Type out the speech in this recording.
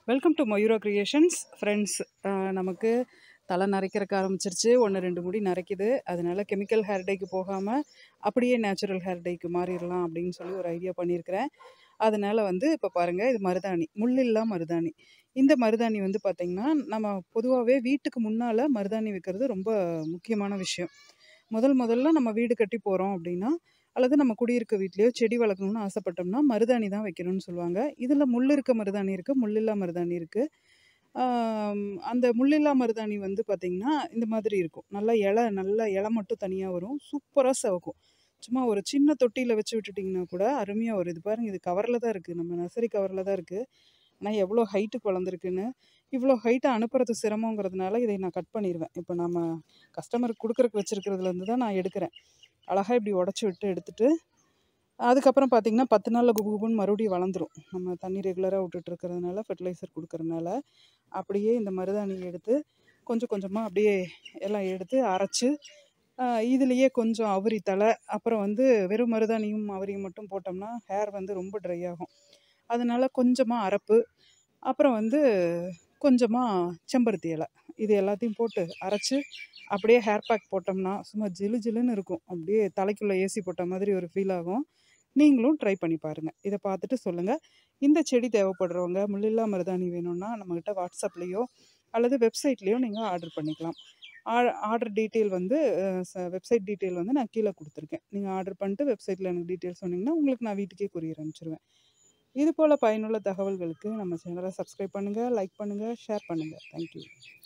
Welcome to Mayura creations friends. நமக்கு தலை நரைக்கிறக்க ஆரம்பிச்சிருச்சு. 1 2 முடி நரைக்குது. அதனால கெமிக்கல் ஹேர் டைக்கு போகாமல் அப்படியே நேச்சுரல் ஹேர் டைக்கு மாறிடலாம் அப்படின்னு சொல்லி ஒரு ஐடியா பண்ணியிருக்கிறேன். அதனால வந்து இப்போ பாருங்கள், இது மருதாணி, முள்ளில்லா மருதாணி. இந்த மருதாணி வந்து பார்த்திங்கன்னா, நம்ம பொதுவாகவே வீட்டுக்கு முன்னால் மருதாணி வைக்கிறது ரொம்ப முக்கியமான விஷயம். முதல்ல நம்ம வீடு கட்டி போகிறோம் அப்படின்னா, அல்லது நம்ம குடியிருக்க வீட்லேயோ செடி வளர்க்கணும்னு ஆசைப்பட்டோம்னா மருதாணி தான் வைக்கணும்னு சொல்லுவாங்க. இதில் முள் இருக்க மருதாணி இருக்குது, முள்ளில்லா மருதாணி இருக்குது. அந்த முள்ளில்லா மருதாணி வந்து பார்த்திங்கன்னா இந்த மாதிரி இருக்கும். நல்ல இலை மட்டும் தனியாக வரும், சூப்பராக சிவக்கும். சும்மா ஒரு சின்ன தொட்டியில் வச்சு விட்டுட்டிங்கன்னா கூட அருமையாக வரும். இது பாருங்கள், இது கவரில் தான் இருக்குது, நம்ம நர்சரி கவரில் தான் இருக்குது. ஆனால் எவ்வளோ ஹைட்டுக்கு வளர்ந்துருக்குன்னு. இவ்வளோ ஹைட்டை அனுப்புறது சிரமங்கிறதுனால இதை நான் கட் பண்ணிடுவேன். இப்போ நம்ம கஸ்டமருக்கு கொடுக்குறக்கு வச்சுருக்கிறதுலேருந்து தான் நான் எடுக்கிறேன். அழகாக இப்படி உடச்சி விட்டு எடுத்துட்டு, அதுக்கப்புறம் பார்த்திங்கன்னா 10 நாளில் குபுன்னு மறுபடியும் வளர்ந்துரும். நம்ம தண்ணி ரெகுலராக விட்டுட்டுருக்கிறதுனால, ஃபெர்டிலைசர் கொடுக்கறதுனால. அப்படியே இந்த மருதாணியை எடுத்து கொஞ்சம் கொஞ்சமாக அப்படியே எல்லாம் எடுத்து அரைச்சி, இதுலேயே கொஞ்சம் அவுரி தலை, அப்புறம் வந்து வெறும் மருதாணியும் அவுரியும் மட்டும் போட்டோம்னா ஹேர் வந்து ரொம்ப ட்ரை ஆகும். அதனால் கொஞ்சமாக அரப்பு, அப்புறம் வந்து கொஞ்சமாக செம்பருத்தி இலை, இது எல்லாத்தையும் போட்டு அரைச்சி அப்படியே ஹேர் பேக் போட்டோம்னா சும்மா ஜிலு ஜிலுன்னு இருக்கும். அப்படியே தலைக்குள்ளே ஏசி போட்ட மாதிரி ஒரு ஃபீல் ஆகும். நீங்களும் ட்ரை பண்ணி பாருங்கள். இதை பார்த்துட்டு சொல்லுங்கள். இந்த செடி தேவைப்படுறவங்க முள்ளில்லா மருதாணி வேணும்னா நம்மக்கிட்ட வாட்ஸ்அப்லேயோ அல்லது வெப்சைட்லேயோ நீங்கள் ஆர்டர் பண்ணிக்கலாம். ஆர்டர் டீட்டெயில் வந்து வெப்சைட் டீட்டெயில் வந்து நான் கீழே கொடுத்துருக்கேன். நீங்கள் ஆர்டர் பண்ணிட்டு வெப்சைட்டில் எனக்கு டீட்டெயில் சொன்னீங்கன்னா உங்களுக்கு நான் வீட்டுக்கே கொரியர் அனுப்பிச்சிடுவேன். இது போல் பயனுள்ள தகவல்களுக்கு நம்ம சேனலை சப்ஸ்கிரைப் பண்ணுங்கள், லைக் பண்ணுங்கள், ஷேர் பண்ணுங்கள். தேங்க்யூ.